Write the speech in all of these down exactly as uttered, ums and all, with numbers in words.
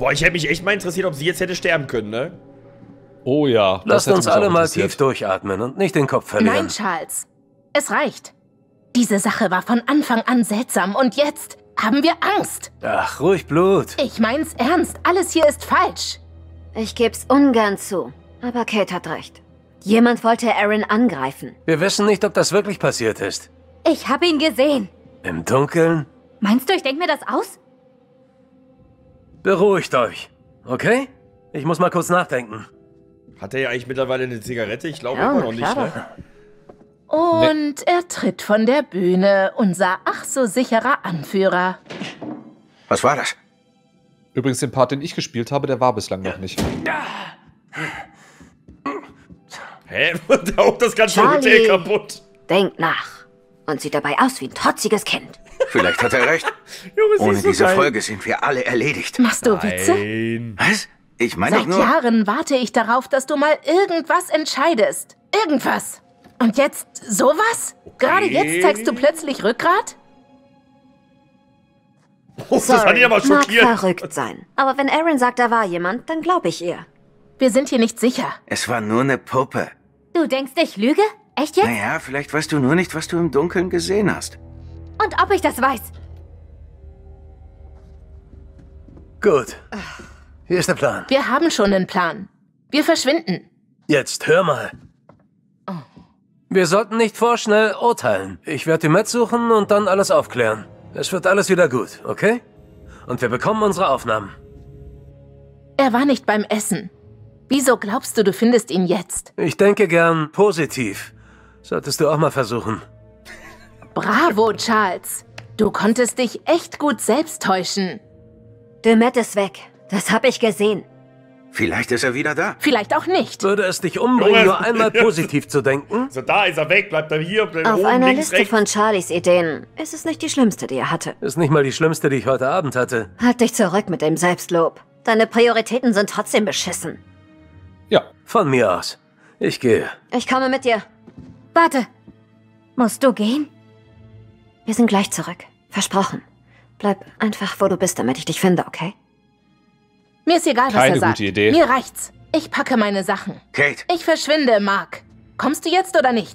Boah, ich hätte mich echt mal interessiert, ob sie jetzt hätte sterben können, ne? Oh ja. Lasst uns alle mal tief durchatmen und nicht den Kopf verlieren. Nein, Charles. Es reicht. Diese Sache war von Anfang an seltsam und jetzt haben wir Angst. Ach, ruhig Blut. Ich mein's ernst. Alles hier ist falsch. Ich geb's ungern zu. Aber Kate hat recht. Jemand wollte Aaron angreifen. Wir wissen nicht, ob das wirklich passiert ist. Ich habe ihn gesehen. Im Dunkeln? Meinst du, ich denke mir das aus? Beruhigt euch, okay? Ich muss mal kurz nachdenken. Hat er ja eigentlich mittlerweile eine Zigarette? Ich glaube Ja, immer noch nicht, klar. ne? Und er tritt von der Bühne, unser ach so sicherer Anführer. Was war das? Übrigens, den Part, den ich gespielt habe, der war bislang noch nicht. Hä? Der haut das ganze Charlie. Hotel kaputt. Denkt nach. Und sieht dabei aus wie ein trotziges Kind. Vielleicht hat er recht. Junge, sie Ohne ist so diese geil. Folge sind wir alle erledigt. Machst du Witze? Nein. Was? Ich meine doch Seit nur... Jahren warte ich darauf, dass du mal irgendwas entscheidest. Irgendwas. Und jetzt sowas? Gerade jetzt zeigst du plötzlich Rückgrat? Oh, das hat ihn aber mag schockiert. verrückt sein. Aber wenn Aaron sagt, da war jemand, dann glaube ich ihr. Wir sind hier nicht sicher. Es war nur eine Puppe. Du denkst, ich lüge? Echt jetzt? Naja, vielleicht weißt du nur nicht, was du im Dunkeln gesehen hast. Und ob ich das weiß? Gut. Hier ist der Plan. Wir haben schon einen Plan. Wir verschwinden. Jetzt hör mal. Wir sollten nicht vorschnell urteilen. Ich werde die Met suchen und dann alles aufklären. Es wird alles wieder gut, okay? Und wir bekommen unsere Aufnahmen. Er war nicht beim Essen. Wieso glaubst du, du findest ihn jetzt? Ich denke gern positiv. Solltest du auch mal versuchen. Bravo, Charles. Du konntest dich echt gut selbst täuschen. Demet ist weg. Das habe ich gesehen. Vielleicht ist er wieder da. Vielleicht auch nicht. Würde es dich umbringen, Junge. nur einmal positiv zu denken? So, da ist er weg, bleibt er hier. Bleibt Auf oben, einer links, Liste rechts. von Charlies Ideen ist es nicht die schlimmste, die er hatte. Ist nicht mal die schlimmste, die ich heute Abend hatte. Halt dich zurück mit dem Selbstlob. Deine Prioritäten sind trotzdem beschissen. Ja. Von mir aus. Ich gehe. Ich komme mit dir. Warte. Musst du gehen? Wir sind gleich zurück. Versprochen. Bleib einfach, wo du bist, damit ich dich finde, okay? Mir ist egal, was Keine er sagt. gute Idee. Mir reicht's. Ich packe meine Sachen. Kate, Ich verschwinde, Mark. Kommst du jetzt oder nicht?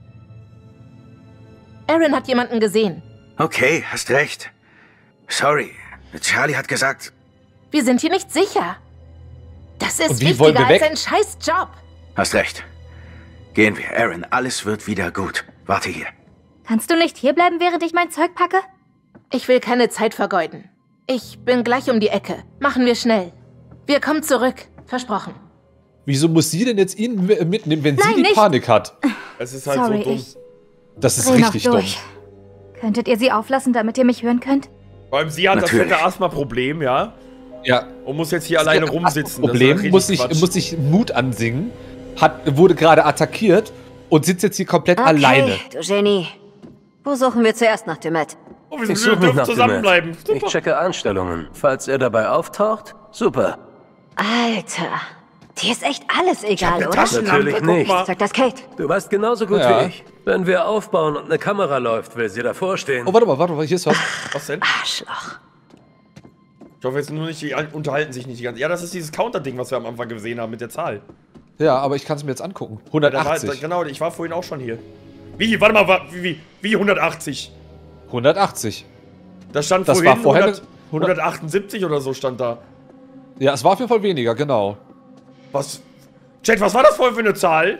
Aaron hat jemanden gesehen. okay, hast recht. Sorry, Charlie hat gesagt... Wir sind hier nicht sicher. Das ist Und wie wollen wichtiger wir weg? als ein Scheißjob. Hast recht. Gehen wir, Aaron, alles wird wieder gut. Warte hier. Kannst du nicht hierbleiben, während ich mein Zeug packe? Ich will keine Zeit vergeuden. Ich bin gleich um die Ecke. Machen wir schnell. Wir kommen zurück. Versprochen. Wieso muss sie denn jetzt ihn mitnehmen, wenn Nein, sie die nicht. Panik hat? Es ist halt Sorry, so dumm. ich Das ist dreh noch richtig dumm. durch. Könntet ihr sie auflassen, damit ihr mich hören könnt? Vor allem sie hat Natürlich. das fette Asthma-Problem, ja? Ja. Und muss jetzt hier alleine rumsitzen. Das Problem, ist richtig muss sich, Quatsch. muss sich Mut ansingen, hat, wurde gerade attackiert und sitzt jetzt hier komplett Okay, alleine. du Genie. Wo suchen wir zuerst nach Demet? Oh, wir Ich wir suche dürfen nach zusammenbleiben. Demet. Ich Super. checke Einstellungen. Falls er dabei auftaucht, super. Alter. Dir ist echt alles eine egal, oder? Taschenlampe, Natürlich guck nicht. mal. Sag das Kate. Du weißt genauso gut Ja. wie ich. Wenn wir aufbauen und eine Kamera läuft, will sie davor stehen. Oh, warte mal, warte mal, hier ist was. Was denn? Arschloch. Ich hoffe jetzt nur nicht, die unterhalten sich nicht die ganze... Ja, das ist dieses Counter-Ding, was wir am Anfang gesehen haben mit der Zahl. Ja, aber ich kann es mir jetzt angucken. Ja, da war, da, hundertachtzig. genau, ich war vorhin auch schon hier. Wie? Warte mal, wa- wie, wie, wie hundertachtzig? hundertachtzig. Da stand Das vorhin war vorher hundert, hundert hundertachtundsiebzig oder so stand da. Ja, es war auf jeden Fall weniger, genau. Was? Chat, was war das vorhin für eine Zahl?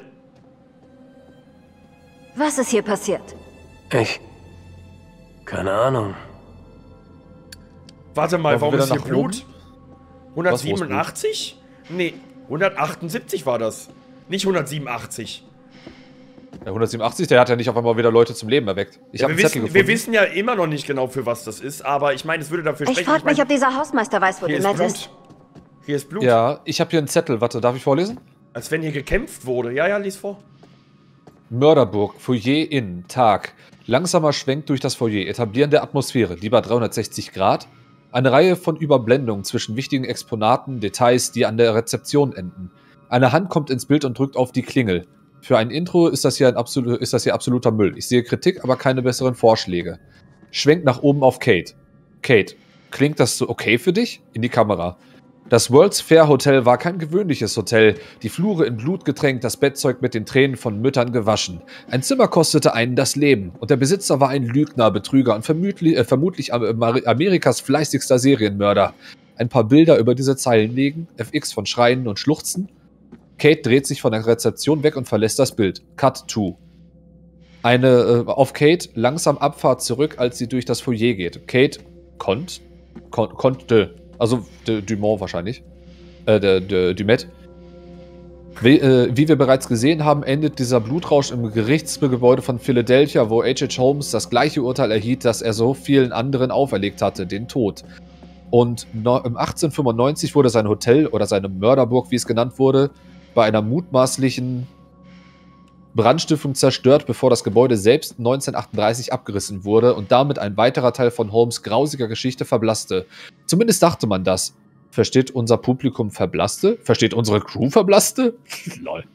Was ist hier passiert? Ich. Keine Ahnung. Warte mal, Wollen wir warum wieder ist hier nach Blut? oben? Was, wo ist Blut? hundertsiebenundachtzig? Nee, hundertachtundsiebzig war das. Nicht hundertsiebenundachtzig. Der hundertsiebenundachtzig, der hat ja nicht auf einmal wieder Leute zum Leben erweckt. Ich Ja, habe wir, einen Zettel wissen, gefunden. wir wissen ja immer noch nicht genau, für was das ist, aber ich meine, es würde dafür Ich sprechen. frage mich, mein, ob dieser Hausmeister weiß, wo hier ist Demet Blut. ist. Hier ist Blut. Ja, ich habe hier einen Zettel. Warte, darf ich vorlesen? Als wenn hier gekämpft wurde. Ja, ja, lies vor. Mörderburg, Foyer Inn, Tag. Langsamer Schwenk durch das Foyer, Etablieren der Atmosphäre, lieber dreihundertsechzig Grad. Eine Reihe von Überblendungen zwischen wichtigen Exponaten, Details, die an der Rezeption enden. Eine Hand kommt ins Bild und drückt auf die Klingel. Für ein Intro ist das hier, ein absolu ist das hier absoluter Müll. Ich sehe Kritik, aber keine besseren Vorschläge. Schwenk nach oben auf Kate. Kate, klingt das so okay für dich? In die Kamera. Das World's Fair Hotel war kein gewöhnliches Hotel. Die Flure in Blut getränkt, das Bettzeug mit den Tränen von Müttern gewaschen. Ein Zimmer kostete einen das Leben. Und der Besitzer war ein Lügner, Betrüger und vermutlich, äh, vermutlich Amerikas fleißigster Serienmörder. Ein paar Bilder über diese Zeilen legen, F X von Schreien und Schluchzen. Kate dreht sich von der Rezeption weg und verlässt das Bild. Cut to. Eine, äh, auf Kate langsam Abfahrt zurück, als sie durch das Foyer geht. Kate konnt, kon, konnte, also de, Dumont wahrscheinlich, äh, de, de, Dumet. Wie, äh, wie wir bereits gesehen haben, endet dieser Blutrausch im Gerichtsgebäude von Philadelphia, wo H H. Holmes das gleiche Urteil erhielt, das er so vielen anderen auferlegt hatte, den Tod. Und no, im achtzehnhundertfünfundneunzig wurde sein Hotel, oder seine Mörderburg, wie es genannt wurde, bei einer mutmaßlichen Brandstiftung zerstört, bevor das Gebäude selbst neunzehnhundertachtunddreißig abgerissen wurde und damit ein weiterer Teil von Holmes' grausiger Geschichte verblasste. Zumindest dachte man das. Versteht unser Publikum verblasste? Versteht unsere Crew verblasste? Lol.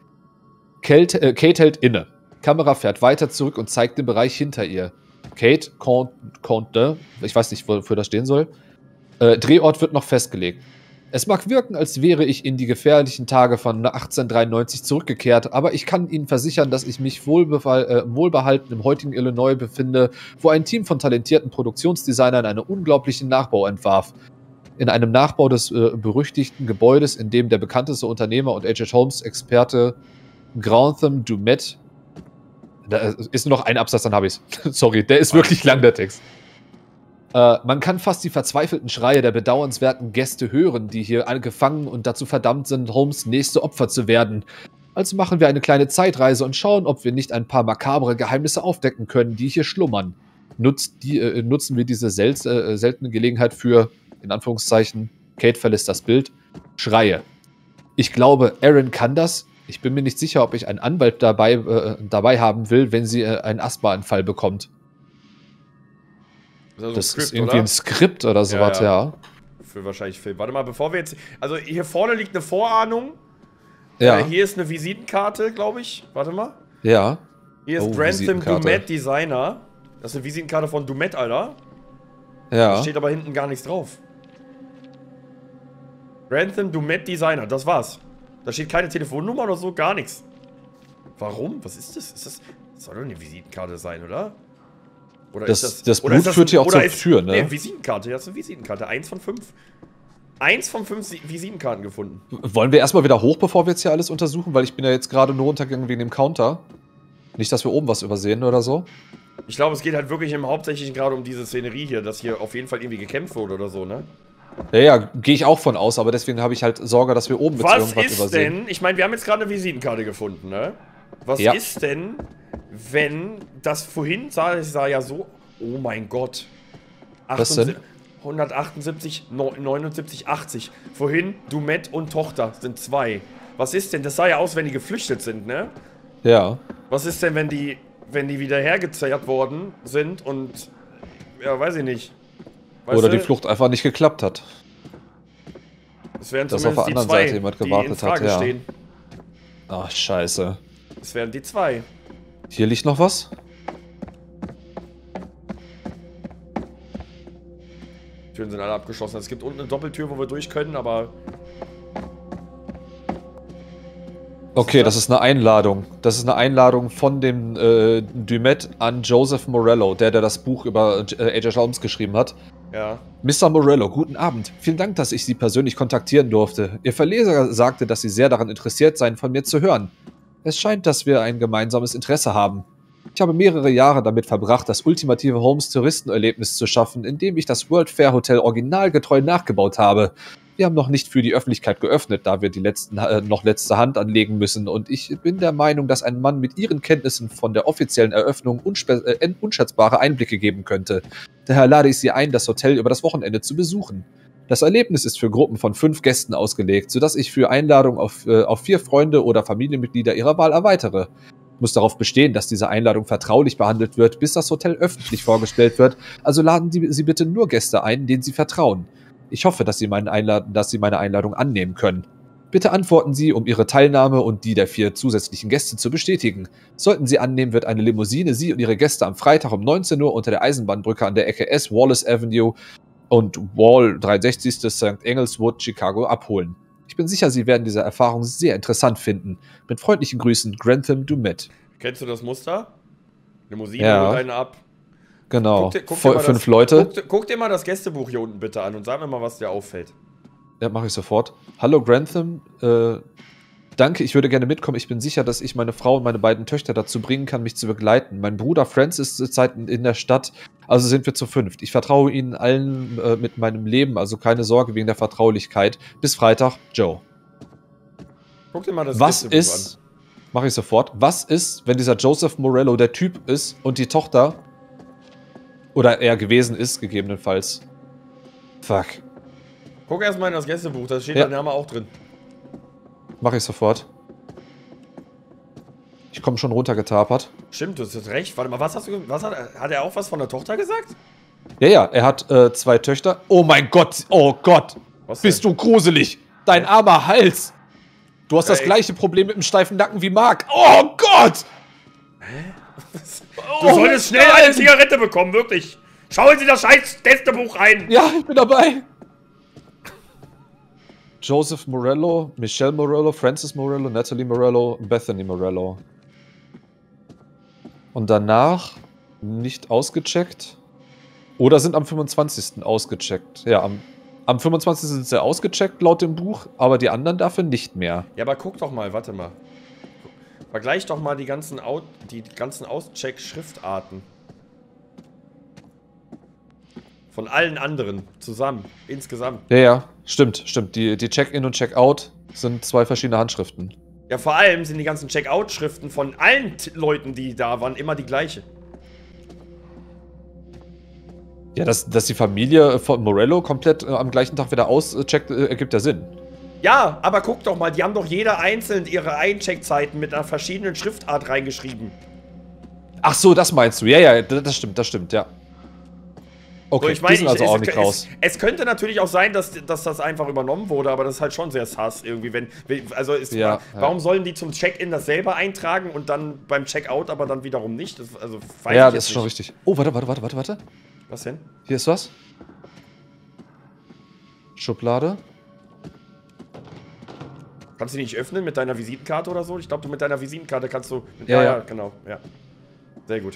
Kate, äh, Kate hält inne. Kamera fährt weiter zurück und zeigt den Bereich hinter ihr. Kate, Conte, ich weiß nicht, wofür das stehen soll. Äh, Drehort wird noch festgelegt. Es mag wirken, als wäre ich in die gefährlichen Tage von achtzehnhundertdreiundneunzig zurückgekehrt, aber ich kann Ihnen versichern, dass ich mich äh, wohlbehalten im heutigen Illinois befinde, wo ein Team von talentierten Produktionsdesignern einen unglaublichen Nachbau entwarf. In einem Nachbau des äh, berüchtigten Gebäudes, in dem der bekannteste Unternehmer und H H. Holmes-Experte Grantham Dumet. Da ist nur noch ein Absatz, dann habe ich es. Sorry, der ist wirklich lang, der Text. Äh, man kann fast die verzweifelten Schreie der bedauernswerten Gäste hören, die hier gefangen und dazu verdammt sind, Holmes' nächste Opfer zu werden. Also machen wir eine kleine Zeitreise und schauen, ob wir nicht ein paar makabre Geheimnisse aufdecken können, die hier schlummern. Nutzt die, äh, nutzen wir diese sel äh, seltene Gelegenheit für, in Anführungszeichen, Kate verlässt das Bild, Schreie. Ich glaube, Aaron kann das. Ich bin mir nicht sicher, ob ich einen Anwalt dabei, äh, dabei haben will, wenn sie äh, einen Asthmaanfall bekommt. Das ist, das Skript, ist irgendwie oder? ein Skript oder sowas, ja, ja. ja. Für wahrscheinlich Film. Warte mal, bevor wir jetzt... Also hier vorne liegt eine Vorahnung. Ja. Äh, hier ist eine Visitenkarte, glaube ich. Warte mal. Ja. Hier ist Oh, Grantham Visitenkarte. Dumet Designer. Das ist eine Visitenkarte von Dumet, Alter. Ja. Da steht aber hinten gar nichts drauf. Grantham Dumet Designer, das war's. Da steht keine Telefonnummer oder so, gar nichts. Warum? Was ist das? Ist das, das soll doch eine Visitenkarte sein, oder? Oder Das, ist das, das oder Blut ist das, führt ja auch oder zur ist, Tür, ne? Nee, Visitenkarte, das ist eine Visitenkarte. Eins von fünf. Eins von fünf Visitenkarten gefunden. Wollen wir erstmal wieder hoch, bevor wir jetzt hier alles untersuchen? Weil ich bin ja jetzt gerade nur runtergegangen wegen dem Counter. Nicht, dass wir oben was übersehen oder so. Ich glaube, es geht halt wirklich im Hauptsächlichen gerade um diese Szenerie hier, dass hier auf jeden Fall irgendwie gekämpft wurde oder so, ne? Ja, ja, gehe ich auch von aus, aber deswegen habe ich halt Sorge, dass wir oben jetzt Was irgendwas ist übersehen. denn, ich meine, wir haben jetzt gerade eine Visitenkarte gefunden, ne? Was Ja. ist denn, wenn das vorhin sah, es sah ja so, oh mein Gott. Was denn? hundertachtundsiebzig, neunundsiebzig, achtzig. Vorhin Dumet und Tochter sind zwei. Was ist denn, das sah ja aus, wenn die geflüchtet sind, ne? Ja. Was ist denn, wenn die, wenn die wieder hergezerrt worden sind und, ja, weiß ich nicht. Weißt Oder du? die Flucht einfach nicht geklappt hat. Das wären dass auf zumindest der die anderen zwei, Seite jemand die in gewartet Frage hat, ja. stehen. Ach, scheiße. Das wären die zwei. Hier liegt noch was? Türen sind alle abgeschlossen. Es gibt unten eine Doppeltür, wo wir durch können, aber... Okay, das ist eine Einladung. Das ist eine Einladung von dem äh, Dumet an Joseph Morello, der, der das Buch über äh, H H. Holmes geschrieben hat. Ja. Mister Morello, guten Abend. Vielen Dank, dass ich Sie persönlich kontaktieren durfte. Ihr Verleser sagte, dass Sie sehr daran interessiert seien, von mir zu hören. Es scheint, dass wir ein gemeinsames Interesse haben. Ich habe mehrere Jahre damit verbracht, das ultimative Holmes-Touristenerlebnis zu schaffen, indem ich das World Fair Hotel originalgetreu nachgebaut habe. Wir haben noch nicht für die Öffentlichkeit geöffnet, da wir die letzten, äh, noch letzte Hand anlegen müssen. Und ich bin der Meinung, dass ein Mann mit Ihren Kenntnissen von der offiziellen Eröffnung unspe äh, unschätzbare Einblicke geben könnte. Daher lade ich Sie ein, das Hotel über das Wochenende zu besuchen. Das Erlebnis ist für Gruppen von fünf Gästen ausgelegt, sodass ich für Einladung auf, äh, auf vier Freunde oder Familienmitglieder Ihrer Wahl erweitere. Ich muss darauf bestehen, dass diese Einladung vertraulich behandelt wird, bis das Hotel öffentlich vorgestellt wird. Also laden Sie bitte nur Gäste ein, denen Sie vertrauen. Ich hoffe, dass Sie, meinen Einladen, dass Sie meine Einladung annehmen können. Bitte antworten Sie, um Ihre Teilnahme und die der vier zusätzlichen Gäste zu bestätigen. Sollten Sie annehmen, wird eine Limousine Sie und Ihre Gäste am Freitag um neunzehn Uhr unter der Eisenbahnbrücke an der Ecke S. Wallace Avenue und Wall dreihundertsechzig des Sankt Engelswood, Chicago abholen. Ich bin sicher, Sie werden diese Erfahrung sehr interessant finden. Mit freundlichen Grüßen, Grantham Dumet. Kennst du das Muster? Limousine Ja. holt einen ab. Genau. Guck dir, guck dir Voll, mal fünf das, Leute. Guck, guck dir mal das Gästebuch hier unten bitte an und sag mir mal, was dir auffällt. Ja, mache ich sofort. Hallo Grantham, äh, danke, ich würde gerne mitkommen. Ich bin sicher, dass ich meine Frau und meine beiden Töchter dazu bringen kann, mich zu begleiten. Mein Bruder Francis ist zurzeit in der Stadt, also sind wir zu fünft. Ich vertraue Ihnen allen äh, mit meinem Leben, also keine Sorge wegen der Vertraulichkeit. Bis Freitag, Joe. Guck dir mal das Was Gästebuch ist, mache ich sofort, was ist, wenn dieser Joseph Morello der Typ ist und die Tochter, oder er gewesen ist, gegebenenfalls. Fuck. an. Guck erstmal in das Gästebuch, da steht Ja. dein Name auch drin. Mache ich sofort. Ich komme schon runtergetapert. Stimmt, du hast recht. Warte mal, was hast du was hat, hat er auch was von der Tochter gesagt? Ja, ja, er hat äh, zwei Töchter. Oh mein Gott, oh Gott. Was Bist denn? du gruselig. Dein armer Hals. Du hast das Ey. gleiche Problem mit dem steifen Nacken wie Mark. Oh Gott. Du Oh solltest schnell nein. eine Zigarette bekommen, wirklich. Schauen Sie das scheiß Gästebuch rein. Ja, ich bin dabei. Joseph Morello, Michelle Morello, Francis Morello, Natalie Morello, Bethany Morello. Und danach nicht ausgecheckt. Oder sind am fünfundzwanzigsten ausgecheckt. Ja, am, am fünfundzwanzigsten sind sie ausgecheckt laut dem Buch, aber die anderen dafür nicht mehr. Ja, aber guck doch mal, warte mal. Vergleich doch mal die ganzen, Out, die ganzen Auscheck-Schriftarten. Von allen anderen zusammen, insgesamt. Ja, ja, stimmt, stimmt. Die, die Check-In und Check-Out sind zwei verschiedene Handschriften. Ja, vor allem sind die ganzen Check-Out-Schriften von allen T Leuten, die da waren, immer die gleiche. Ja, dass, dass die Familie von Morello komplett äh, am gleichen Tag wieder auscheckt, äh, ergibt ja Sinn. Ja, aber guck doch mal, die haben doch jeder einzeln ihre Eincheckzeiten mit einer verschiedenen Schriftart reingeschrieben. Ach so, das meinst du. Ja, ja, das das stimmt, das stimmt, ja. Okay, So, ich meine, die sind also ich- auch es, nicht es, raus. Es könnte natürlich auch sein, dass, dass das einfach übernommen wurde, aber das ist halt schon sehr sass irgendwie. Wenn, also ist, Ja, warum ja. sollen die zum Check-In das selber eintragen und dann beim Check-Out aber dann wiederum nicht? Das, also weiß Ja, ich das jetzt ist schon nicht. richtig. Oh, warte, warte, warte, warte, warte. Was denn? Hier ist was. Schublade. Kannst du die nicht öffnen mit deiner Visitenkarte oder so? Ich glaube, du mit deiner Visitenkarte kannst du... Ja, ja. genau. Ja. Sehr gut.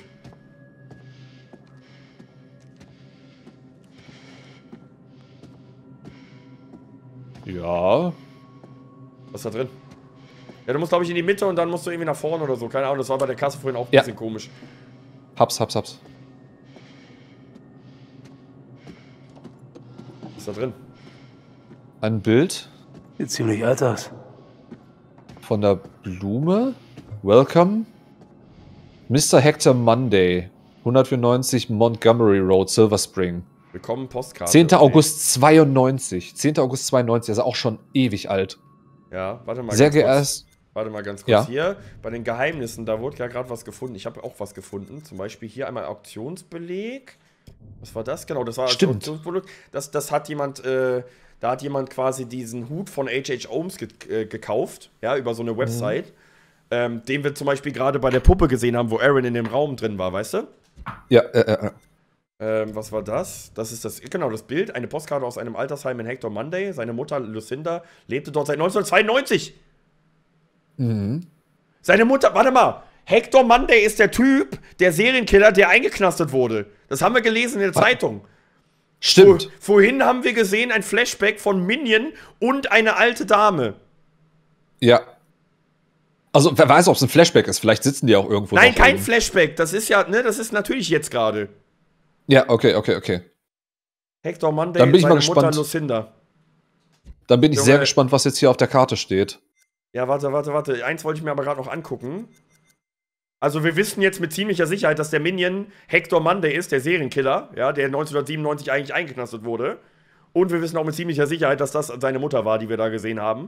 Ja. Was ist da drin? Ja, du musst, glaube ich, in die Mitte und dann musst du irgendwie nach vorne oder so. Keine Ahnung, das war bei der Kasse vorhin auch ein Ja. bisschen komisch. Hab's, hab's, hab's. Was ist da drin? Ein Bild Sieht ziemlich alt aus. von der Blume. Welcome. Mister Hector Monday. hundertvierundneunzig Montgomery Road, Silver Spring. Willkommen, Postkarte. zehnter Okay. August zweiundneunzig. zehnter August zweiundneunzig, also auch schon ewig alt. Ja, warte mal Sehr ganz kurz. geehrter. Warte mal ganz kurz. Ja. Hier, bei den Geheimnissen, da wurde ja gerade was gefunden. Ich habe auch was gefunden. Zum Beispiel hier einmal Auktionsbeleg. Was war das? Genau, das war Stimmt. Auktionsbeleg. Das, das hat jemand, äh, da hat jemand quasi diesen Hut von H H. Holmes ge äh, gekauft. Ja, über so eine Website. Ähm, den wir zum Beispiel gerade bei der Puppe gesehen haben, wo Aaron in dem Raum drin war, weißt du? Ja, äh, äh, äh. Ähm, was war das? Das ist das, genau, das Bild. Eine Postkarte aus einem Altersheim in Hector Monday. Seine Mutter Lucinda lebte dort seit neunzehnhundertzweiundneunzig. Mhm. Seine Mutter, warte mal. Hector Monday ist der Typ, der Serienkiller, der eingeknastet wurde. Das haben wir gelesen in der Zeitung. Stimmt. Vor, vorhin haben wir gesehen ein Flashback von Minion und eine alte Dame. Ja. Also, wer weiß, ob es ein Flashback ist. Vielleicht sitzen die auch irgendwo. Nein, noch kein in- Flashback. Das ist ja, ne, das ist natürlich jetzt gerade. Ja, okay, okay, okay. Hector Monday Dann bin ich seine mal gespannt. Mutter Lucinda. Dann bin ich Junge. sehr gespannt, was jetzt hier auf der Karte steht. Ja, warte, warte, warte. Eins wollte ich mir aber gerade noch angucken. Also wir wissen jetzt mit ziemlicher Sicherheit, dass der Minion Hector Monday ist, der Serienkiller, ja, der neunzehnhundertsiebenundneunzig eigentlich eingeknastet wurde. Und wir wissen auch mit ziemlicher Sicherheit, dass das seine Mutter war, die wir da gesehen haben.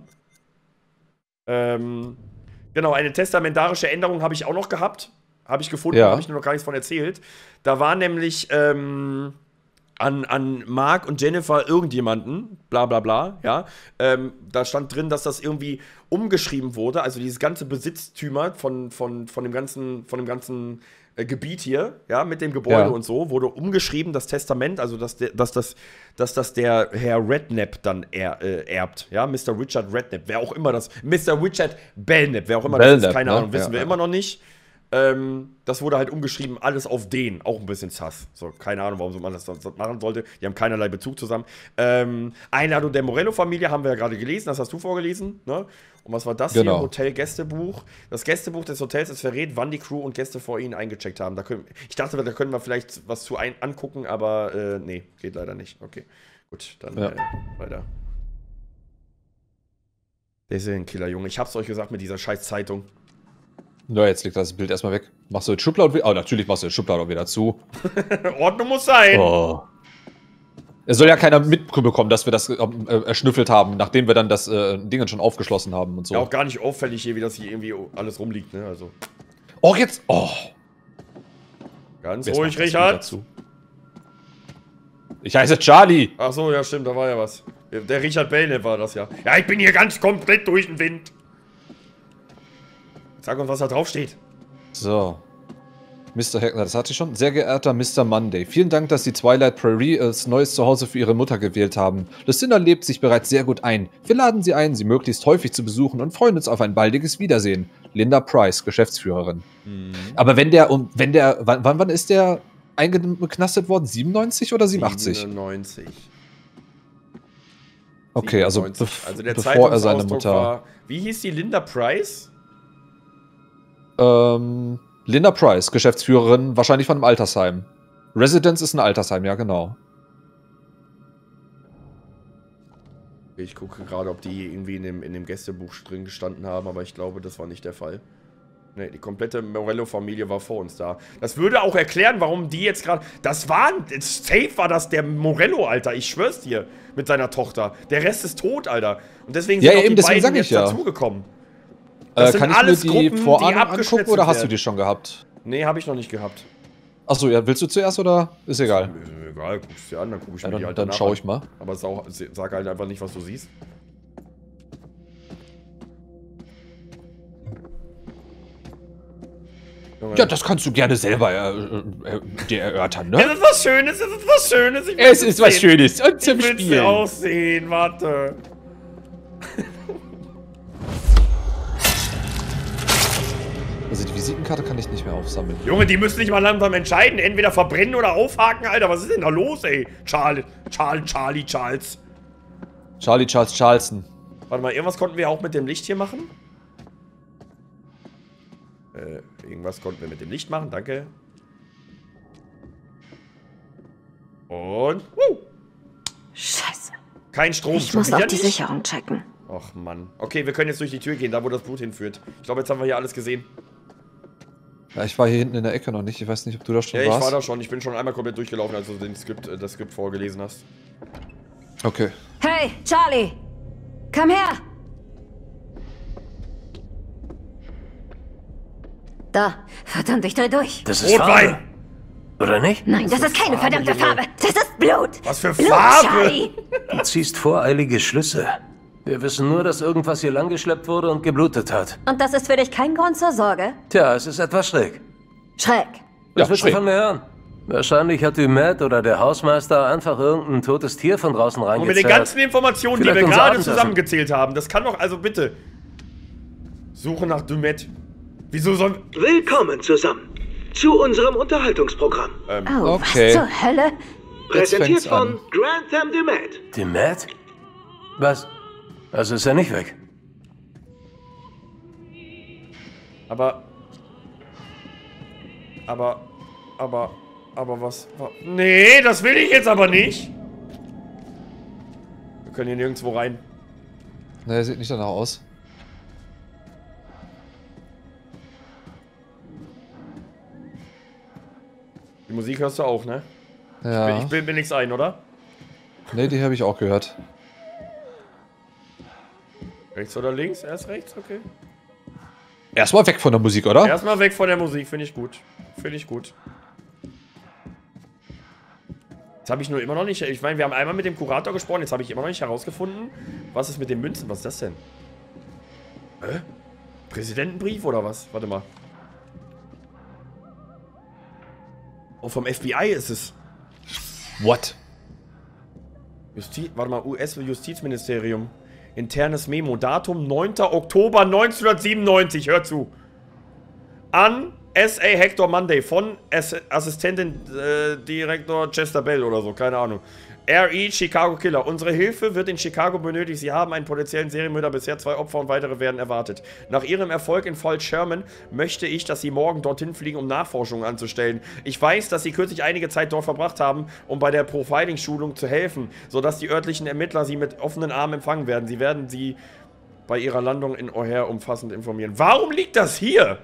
Ähm, genau, eine testamentarische Änderung habe ich auch noch gehabt. Habe ich gefunden, Ja. habe ich nur noch gar nichts von erzählt. Da war nämlich ähm, an, an Mark und Jennifer irgendjemanden, bla bla bla, ja. Ähm, da stand drin, dass das irgendwie umgeschrieben wurde, also dieses ganze Besitztümer von, von, von dem ganzen, von dem ganzen äh, Gebiet hier, ja, mit dem Gebäude Ja. und so, wurde umgeschrieben, das Testament, also dass, der, dass, das, dass das der Herr Redknapp dann er, äh, erbt, ja, Mister Richard Redknapp, wer auch immer das, Mister Richard Belknap, wer auch immer das Belknap, ist, keine ne? Ahnung, wissen Ja, wir ja. immer noch nicht. Ähm, das wurde halt umgeschrieben, alles auf den, auch ein bisschen sass. So, keine Ahnung, warum man das sonst machen sollte. Die haben keinerlei Bezug zusammen. Ähm, Einladung der Morello-Familie haben wir ja gerade gelesen, das hast du vorgelesen, ne? Und was war das Genau. hier? Hotel-Gästebuch. Das Gästebuch des Hotels ist verrät, wann die Crew und Gäste vor ihnen eingecheckt haben. Da können, ich dachte, da können wir vielleicht was zu ein angucken, aber äh, nee, geht leider nicht. Okay, gut, dann Ja. äh, weiter. Der ist ja ein Killer, Junge. Ich hab's euch gesagt mit dieser scheiß Zeitung. Na, jetzt liegt das Bild erstmal weg. Machst du die Schublade wieder? Oh, natürlich machst du die Schublade auch wieder zu. Ordnung muss sein. Oh. Es soll ja keiner mitbekommen, dass wir das äh, erschnüffelt haben, nachdem wir dann das äh, Ding schon aufgeschlossen haben und so. Ja, auch gar nicht auffällig hier, wie das hier irgendwie alles rumliegt, ne? Also. Oh, jetzt. Oh. Ganz Jetzt ruhig, macht das wieder Richard. zu. Ich heiße Charlie. Ach so, ja, stimmt, da war ja was. Der Richard Belknap war das ja. Ja, ich bin hier ganz komplett durch den Wind. Sag uns, was da drauf steht. So. Mister Heckner, das hatte ich schon. Sehr geehrter Mister Monday, vielen Dank, dass Sie Twilight Prairie als neues Zuhause für Ihre Mutter gewählt haben. Lucinda lebt sich bereits sehr gut ein. Wir laden Sie ein, Sie möglichst häufig zu besuchen und freuen uns auf ein baldiges Wiedersehen. Linda Price, Geschäftsführerin. Mhm. Aber wenn der, um, wenn der, wann, wann wann ist der eingeknastet worden? siebenundneunzig oder siebenundachtzig? siebenundneunzig. Okay, also, siebenundneunzig. bef also der bevor er seine Zeitungsausdruck Mutter... war, wie hieß die Linda Price? Ähm, Linda Price, Geschäftsführerin, wahrscheinlich von einem Altersheim. Residence ist ein Altersheim, ja genau. Ich gucke gerade, ob die irgendwie in dem, in dem Gästebuch drin gestanden haben, aber ich glaube, das war nicht der Fall. Ne, die komplette Morello-Familie war vor uns da. Das würde auch erklären, warum die jetzt gerade... Das war... Safe war das der Morello, Alter. Ich schwör's dir. Mit seiner Tochter. Der Rest ist tot, Alter. Und deswegen sind Ja, auch eben, die deswegen beiden sag ich jetzt ja. dazugekommen. Äh, Das sind kann ich alles mir die Gruppen, die Vorahnung abgeschnitten angucken oder hast du werden. die schon gehabt? Nee, habe ich noch nicht gehabt. Achso, ja, willst du zuerst oder? Ist egal. Ist mir egal, guckst dir an, dann guck ich Ja, mir die dann halt dann danach schaue an. ich mal. Aber sau, sag halt einfach nicht, was du siehst. Junge. Ja, das kannst du gerne selber äh, äh, dir erörtern, Es ne? ist was Schönes, es ist was Schönes. Ich Es will's ist was sehen. Schönes und Ich zum will's dir Spielen. auch sehen, warte. Also die Visitenkarte kann ich nicht mehr aufsammeln. Junge, die müssen sich mal langsam entscheiden. Entweder verbrennen oder aufhaken, Alter. Was ist denn da los, ey? Charlie, Charlie, Charlie, Charles. Charlie Charles Charleston. Warte mal, irgendwas konnten wir auch mit dem Licht hier machen? Äh, irgendwas konnten wir mit dem Licht machen, danke. Und, wuh, Scheiße. kein Strom. Ich Schon muss wieder auch die nicht? Sicherung checken. Och, Mann. Okay, wir können jetzt durch die Tür gehen, da wo das Blut hinführt. Ich glaube, jetzt haben wir hier alles gesehen. Ja, ich war hier hinten in der Ecke noch nicht. Ich weiß nicht, ob du da schon Ja, ich warst. war da schon. Ich bin schon einmal komplett durchgelaufen, als du den Skript, äh, das Skript vorgelesen hast. Okay. Hey, Charlie! Komm her! Da. Verdammt, ich dreh durch. Das ist Rotwein! Farbe. Oder nicht? Nein, das ist keine Farbe, verdammte Junge. Farbe. Das ist Blut. Was für Blut, Farbe? Charlie. Du ziehst voreilige Schlüsse. Wir wissen nur, dass irgendwas hier langgeschleppt wurde und geblutet hat. Und das ist für dich kein Grund zur Sorge? Tja, es ist etwas schräg. Schräg. Was Ja, willst schräg. du von mir hören? Wahrscheinlich hat Dumet oder der Hausmeister einfach irgendein totes Tier von draußen Und reingezerrt. mit den ganzen Informationen, Vielleicht die wir unser gerade Abendessen. zusammengezählt haben, das kann doch, also bitte. Suche nach Dumet. Wieso sollen... Willkommen zusammen zu unserem Unterhaltungsprogramm. Oh, Okay. was zur Hölle? Präsentiert fängt's an. von Grantham Dumet. Dumet? Was? Also ist er nicht weg? Aber... Aber... Aber... Aber was... wa- Nee, das will ich jetzt aber nicht. Wir können hier nirgendwo rein. Ne, sieht nicht danach aus. Die Musik hörst du auch, ne? Ja. Ich bilde mir nichts ein, oder? Ne, die habe ich auch gehört. Rechts oder links? Erst rechts, okay. Erstmal weg von der Musik, oder? Erstmal weg von der Musik, finde ich gut. Finde ich gut. Jetzt habe ich nur immer noch nicht... Ich meine, wir haben einmal mit dem Kurator gesprochen, jetzt habe ich immer noch nicht herausgefunden, was ist mit den Münzen? Was ist das denn? Hä? Präsidentenbrief oder was? Warte mal. Oh, vom F B I ist es. What? Justiz, warte mal, U S-Justizministerium. Internes Memo. Datum neunter Oktober neunzehnhundertsiebenundneunzig. Hör zu. An S A Hector Monday von Ass Assistentin äh, Direktor Chester Bell oder so, keine Ahnung. R E Chicago Killer. Unsere Hilfe wird in Chicago benötigt. Sie haben einen potenziellen Serienmörder, bisher zwei Opfer und weitere werden erwartet. Nach ihrem Erfolg in Fall Sherman möchte ich, dass sie morgen dorthin fliegen, um Nachforschungen anzustellen. Ich weiß, dass sie kürzlich einige Zeit dort verbracht haben, um bei der Profiling-Schulung zu helfen, sodass die örtlichen Ermittler sie mit offenen Armen empfangen werden. Sie werden sie bei ihrer Landung in O'Hare umfassend informieren. Warum liegt das hier?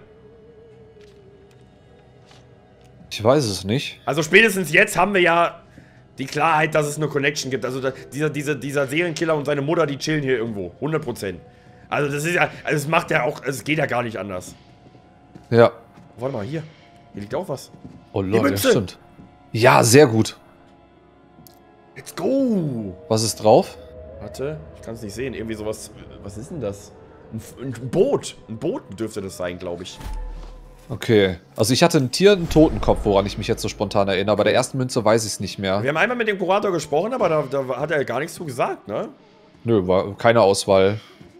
Ich weiß es nicht. Also spätestens jetzt haben wir ja die Klarheit, dass es eine Connection gibt. Also da, dieser, dieser, dieser Serienkiller und seine Mutter, die chillen hier irgendwo. hundert Prozent. Also das ist ja, also es macht ja auch, es geht ja gar nicht anders. Ja. Warte mal, hier. Hier liegt auch was. Oh Lord, ja, stimmt. Ja, sehr gut. Let's go. Was ist drauf? Warte, ich kann es nicht sehen. Irgendwie sowas, was ist denn das? Ein, ein Boot. Ein Boot dürfte das sein, glaube ich. Okay. Also ich hatte ein Tier, einen Totenkopf, woran ich mich jetzt so spontan erinnere. Bei der ersten Münze weiß ich es nicht mehr. Wir haben einmal mit dem Kurator gesprochen, aber da, da hat er gar nichts zu gesagt, ne? Nö, war keine Auswahl.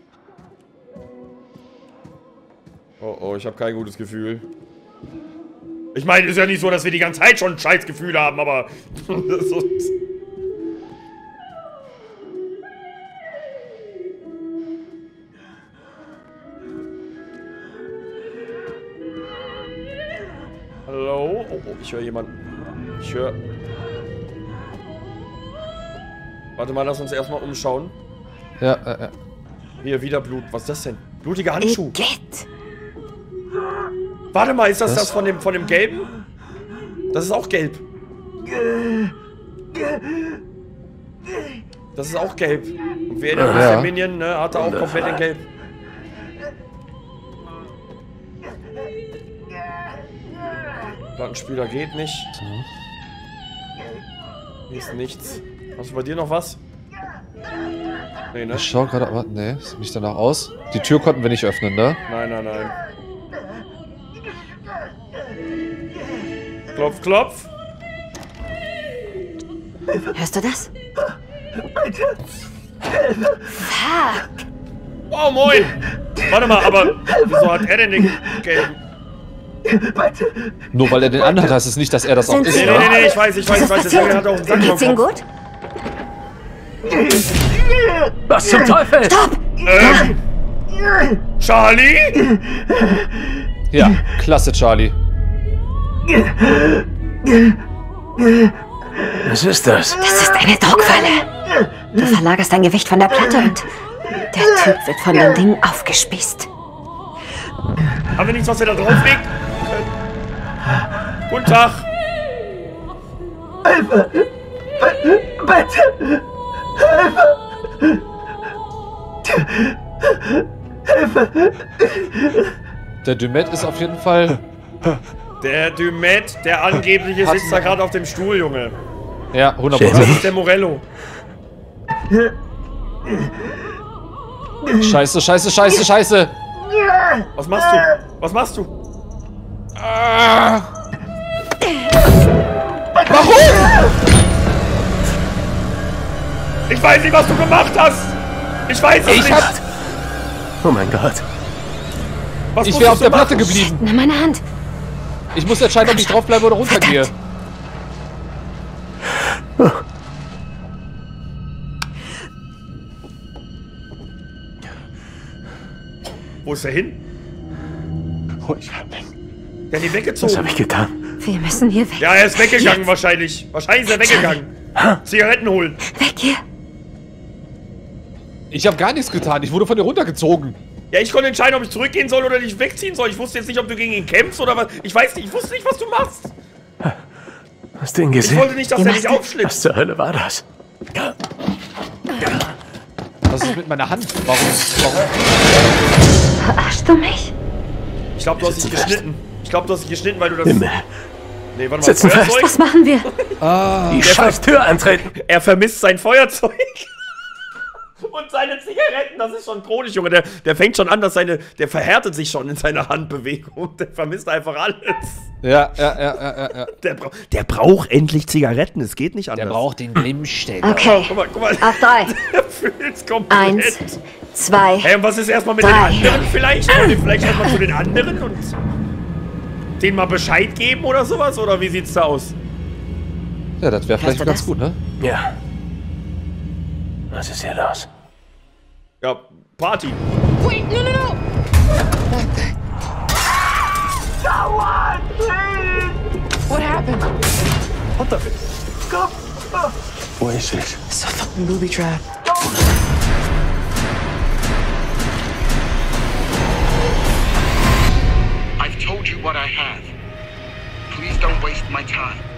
Oh oh, ich habe kein gutes Gefühl. Ich meine, ist ja nicht so, dass wir die ganze Zeit schon ein scheiß Gefühl haben, aber... Hallo? Oh, oh, ich höre jemanden. Ich höre... Warte mal, lass uns erstmal umschauen. Ja, ja, ja. Hier, wieder Blut. Was ist das denn? Blutiger Handschuh. Igitt. Warte mal, ist das Was? das von dem, von dem Gelben? Das ist auch gelb. Das ist auch gelb. Und wir erinnern uns, Ja. der Minion, ne, hatte auch komplett in gelb. Plattenspieler geht nicht. Hier ist nichts. Hast du bei dir noch was? Nee, ne? Ich schau gerade, aber nee, sieht nicht danach aus. Die Tür konnten wir nicht öffnen, ne? Nein, nein, nein. Klopf, klopf. Hörst du das? Oh, moin. Warte mal, aber wieso hat er denn den gelben? Nur weil er den anhat, heißt es nicht, dass er das auch Sind ist, Sie- Nee, nee, ne? nee, nee, ich weiß, ich weiß, ich weiß. Deswegen hat er auch einen Sack Geht's im Ihnen Kopf. gut? Was zum Teufel? Stopp! Ähm, Charlie? Ja, klasse, Charlie. Was ist das? Das ist eine Druckfalle. Du verlagerst dein Gewicht von der Platte und der Typ wird von dem Ding aufgespießt. Haben wir nichts, was wir da drauflegen können? Guten Tag. Hilfe! Bitte! Der Dumet ist auf jeden Fall... Der Dumet, der angebliche, Hat- sitzt da gerade auf dem Stuhl, Junge. Ja, hundert Das Prozent. ist der Morello. Scheiße, scheiße, scheiße, scheiße. Was machst du? Was machst du? Warum? Ich weiß nicht, was du gemacht hast. Ich weiß es Ich nicht. hab... Oh mein Gott. Was Ich wäre auf musstest der du Platte machen? geblieben. Nimm meine Hand. Ich muss entscheiden, ob ich draufbleibe oder runtergehe. Wo ist er hin? Oh, ich hab ihn. Der hat ihn Was weggezogen. habe ich getan? Wir müssen hier weg. Ja, er ist weggegangen wahrscheinlich. Wahrscheinlich ist er weggegangen. Zigaretten holen. Weg hier. Ich habe gar nichts getan. Ich wurde von dir runtergezogen. Ja, ich konnte entscheiden, ob ich zurückgehen soll oder dich wegziehen soll. Ich wusste jetzt nicht, ob du gegen ihn kämpfst oder was. Ich weiß nicht, ich wusste nicht, was du machst. Hast du ihn Ich gesehen? wollte nicht, dass Wie er machst dich du- aufschlitzt. Was zur Hölle war das? Was ist mit meiner Hand? Warum? Warum? Verarschst du mich? Ich glaube, du hast dich Sitzen fest. geschnitten. Ich glaube, du hast dich geschnitten, weil du das... Himmel. Nee, warte mal. Sitzen fest. Feuerzeug? Was machen wir? Die scheiß Tür antreten. Er vermisst sein Feuerzeug. Und seine Zigaretten, das ist schon chronisch, Junge. Der, der fängt schon an, dass seine, der verhärtet sich schon in seiner Handbewegung. Der vermisst einfach alles. Ja, ja, ja, ja, ja. Der, bra der braucht endlich Zigaretten, es geht nicht anders. Der braucht den Glimmständer. Okay, Guck mal, guck mal. auf drei. Der fühlt's komplett. Eins, zwei, Hey, und was ist erstmal mit drei. den anderen vielleicht? Wollen wir vielleicht erstmal zu den anderen und denen mal Bescheid geben oder sowas? Oder wie sieht's da aus? Ja, das wäre vielleicht du ganz das? gut, ne? Ja. Was ist hier los? Ja, Party. Wait, no, no, no! Someone, please! What happened? What the? Go! What is this? It's a fucking booby trap. I've told you what I have. Please don't waste my time.